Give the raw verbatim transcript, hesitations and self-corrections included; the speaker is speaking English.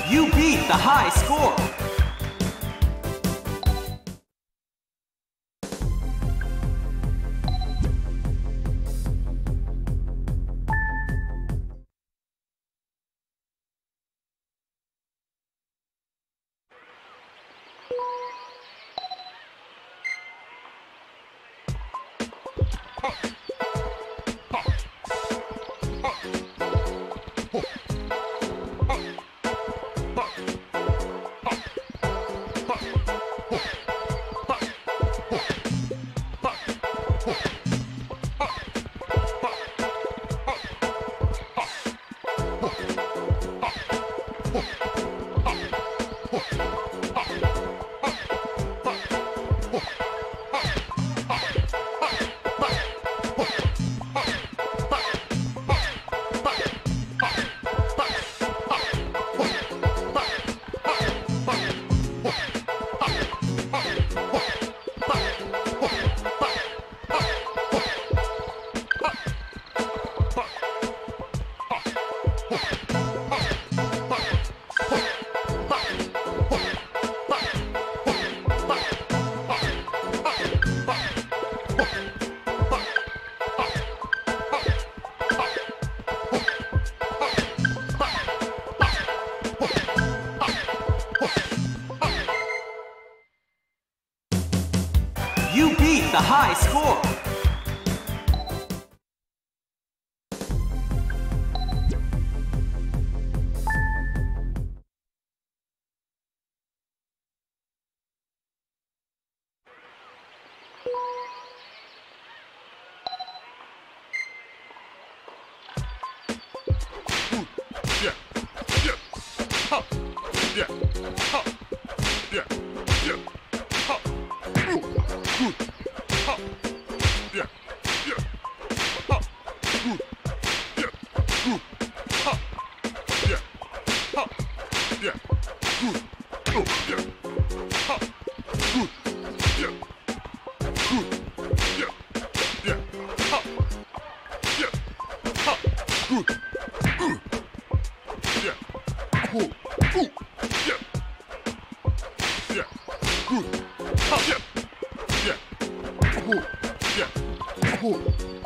You beat the high score! You beat the high score! Yeah, yeah, ha, yeah, ha, yeah, yeah, ha, ooh, good, ha, yeah, yeah, ha, good, yeah, good, ha, yeah, ha, yeah, good, oh, yeah, ha, good, yeah, good, yeah, yeah, ha, yeah, ha, good, ooh. Yeah. Cool. Cool. Yeah. Yeah. Good. Ha. Yeah. Yeah. Cool. Yeah. Cool.